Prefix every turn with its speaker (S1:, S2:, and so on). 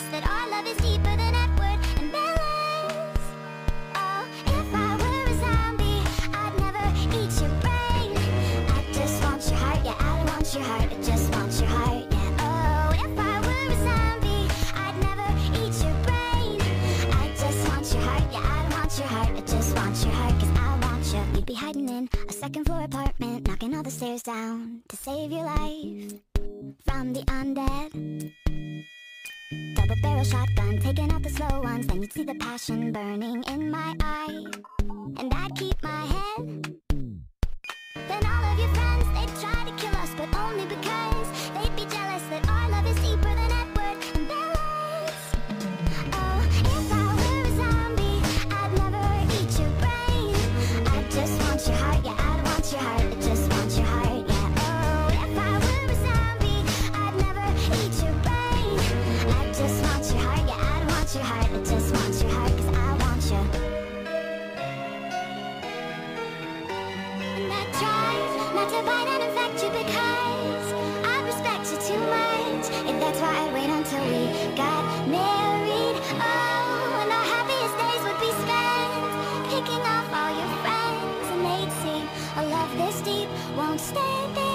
S1: that our love is deeper than Edward and Bella's. Oh, if I were a zombie, I'd never eat your brain. I just want your heart, yeah, I want your heart, I just want your heart, yeah. Oh, if I were a zombie, I'd never eat your brain. I just want your heart, yeah, I want your heart, I just want your heart, 'cause I want you. You'd be hiding in a second floor apartment, knocking all the stairs down to save your life from the undead. Double barrel shotgun, taking out the slow ones. Then you'd see the passion burning in my eye, and I'd keep my head. Then all of your friends, they'd try to kill us, but only because they'd be jealous that our love is deeper than Edward and Bella's. Oh, if I were a zombie, I'd never eat your brain. I just want your heart, yeah, I want your heart, I just want your heart, yeah. Oh, if I were a zombie, I'd never eat your brain. I just want your heart, yeah, I want your heart, I just want your heart, 'cause I want you. And I try not to bite and infect you because I respect you too much. And that's why I'd wait until we got married. Oh, and our happiest days would be spent picking off all your friends, and they'd see a love this deep won't stand there.